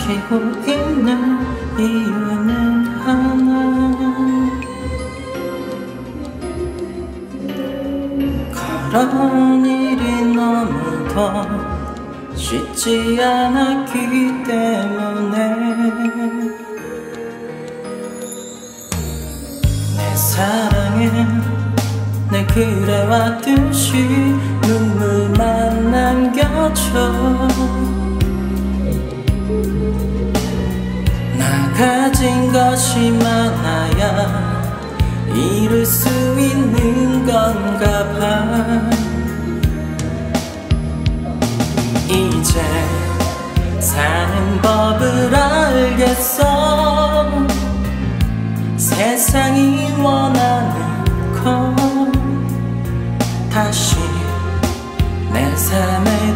버티고 있는 이유는 하나, 그런 일이 너무도 쉽지 않았기 때문에 내 사랑에 내 그래왔듯이 눈물만 남겨줘. 나 가진 것이 많아야 이룰 수 있는 건가 봐. 이제 사는 법을 알겠어. 세상이 원하는 건 다시 내 삶에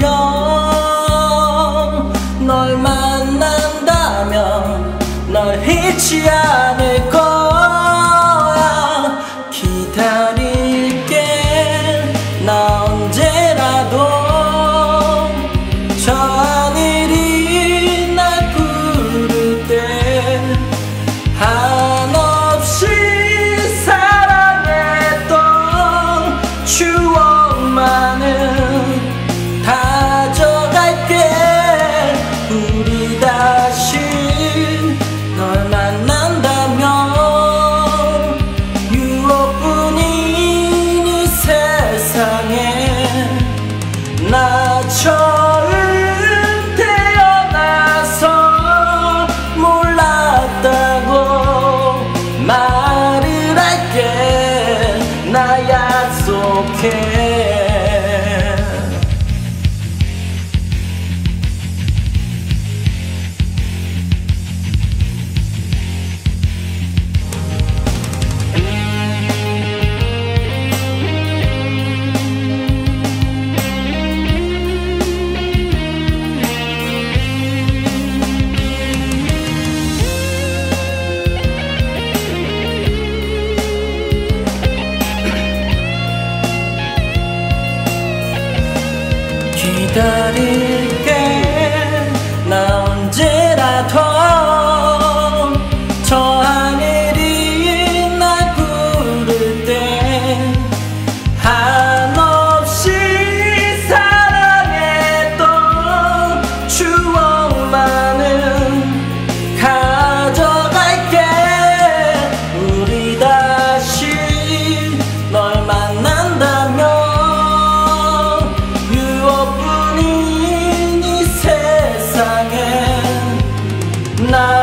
돌려. 널 만난다면 널 잊지 않을 거야. 기다릴게 나 언제라도. 저 하늘이 날 부를 때 한없이 사랑했던 추억만은 가져갈게. 우리 다시 널 만난다면 유혹뿐인 이 세상에 나 처음 태어나서 몰랐다고 말을 할게. 나 약속해. 기다릴게 나 언제라도. 저 하늘이 날 부를 때 한없이 사랑했던 추억만은 가져갈게. 우리 다시 널 만난다면 나